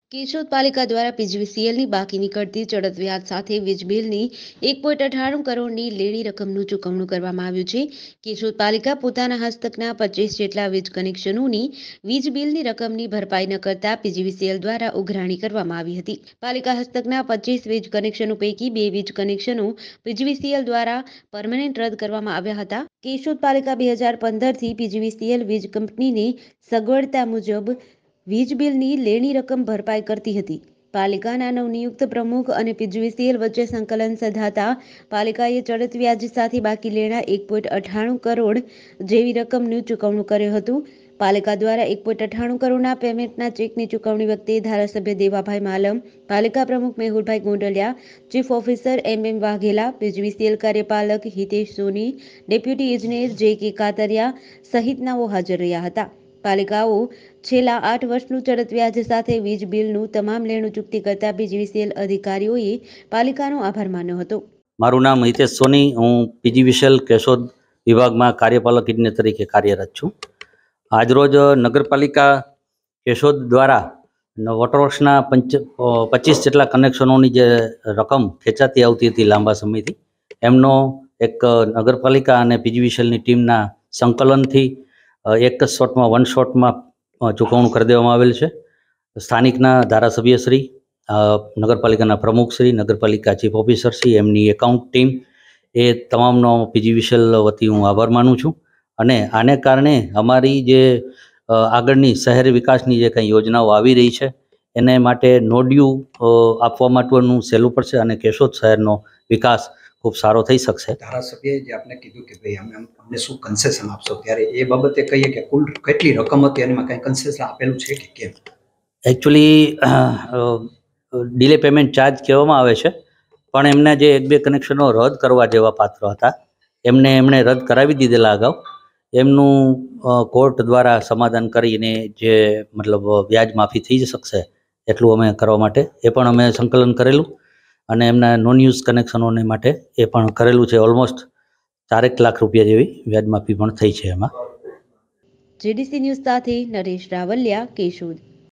કેશોદ પાલિકા દ્વારા પીજીવીસીએલની બાકી નીકળતી ચડત વ્યાજ સાથે વીજ બિલની 1.98 કરોડની લેણી રકમનું ચૂકવણું કરવામાં આવ્યું છે. કેશોદ પાલિકા પોતાના હસ્તકના 25 જેટલા વીજ કનેક્શનોની વીજ બિલની રકમની ભરપાઈ ન કરતા પીજીવીસીએલ દ્વારા ઉઘરાણી કરવામાં આવી હતી. પાલિકા હસ્તકના 25 વીજ કનેક્શનો પૈકી 2 વીજ કનેક્શનો પીજીવીસીએલ દ્વારા પરમનેન્ટ રદ કરવામાં આવ્યા હતા. કેશોદ પાલિકા 2015થી પીજીવીસીએલ વીજ કંપનીને સગવડતા મુજબ વીજ બિલની લેણી રકમ ભરપાઈ કરતી હતી. પાલિકાના નવનિયુક્ત પ્રમુખ અને પીજીવીસીએલ વચ્ચે સંકલન સધાતા પાલિકાએ ચડત વ્યાજ સાથે બાકી લેણા 1.98 કરોડ જેવી રકમનું ચૂકવણું કર્યું હતું. પાલિકા દ્વારા 1.98 કરોડના પેમેન્ટના ચેકની ચૂકવણી વખતે ધારાસભ્ય દેવાભાઈ માલમ, પાલિકા પ્રમુખ Mehulbhai Gondaliya, chief officer MM Vaghela, PGVCL કાર્યપાલક હિતેશ સોની, ડેપ્યુટી ઇજનેર JK કાતરિયા સહિતનાઓ હાજર રહ્યા હતા. પાલિકાઓ છેલ્લા 8 વર્ષનું ચડત વ્યાજ સાથે વીજ બિલનું તમામ લેણું ચૂકતી કરતા પીજીવીસીએલ અધિકારીઓએ પાલિકાનો આભાર માન્યો હતો. મારું નામ હિતેશ સોની, હું પીજીવીસીએલ કેશોદ વિભાગમાં કાર્યપાલક ઇજનેર તરીકે કાર્યરત છું. આજરોજ નગરપાલિકા કેશોદ દ્વારા વોટર વર્ક્સના 25 જેટલા કનેક્શનોની જે રકમ ખેંચાતી આવતી હતી લાંબા સમયથી, એમનો એક નગરપાલિકા અને પીજીવીસીએલની ટીમના સંકલનથી એક જ શોટમાં વન શોટમાં ચૂકવણું કરી દેવામાં આવેલ છે. સ્થાનિકના ધારાસભ્યશ્રી, નગરપાલિકાના પ્રમુખશ્રી, નગરપાલિકા ચીફ ઓફિસરશ્રી, એમની એકાઉન્ટ ટીમ, એ તમામનો પીજીવીસીએલ વતી હું આભાર માનું છું. અને આને કારણે અમારી જે આગળની શહેર વિકાસની જે કંઈ યોજનાઓ આવી રહી છે એને માટે નોડ્યુ આપવા માટેનું સહેલું પડશે અને કેશોદ શહેરનો વિકાસ ખૂબ સારો થઈ શકશે. ધારાસભ્યએ જે આપને કીધું કે ભાઈ અમને શું કન્સેશન આપશો, ત્યારે એ બાબતે કહીએ કે કુલ કેટલી રકમ હતી અને એમાં કંઈ કન્સેશન આપેલું છે કે કેમ? એકચ્યુઅલી ડિલે પેમેન્ટ ચાર્જ કહેવામાં આવે છે, પણ એમના જે 1-2 કનેક્શનો રદ કરવા જેવા પાત્ર હતા એમણે રદ કરાવી દીધેલા અગાઉ. એમનું કોર્ટ દ્વારા સમાધાન કરીને જે મતલબ વ્યાજ માફી થઈ શકશે એટલું અમે કરવા માટે એ પણ અમે સંકલન કરેલું અને એમના નોન યુઝ કનેક્શનોને માટે એ પણ કરેલું છે. ઓલમોસ્ટ 4 લાખ રૂપિયા જેવી વ્યાજ માફી પણ થઈ છે એમાં. JDC ન્યૂઝ સાથે નરેશ રાવલિયા, કેશોદ.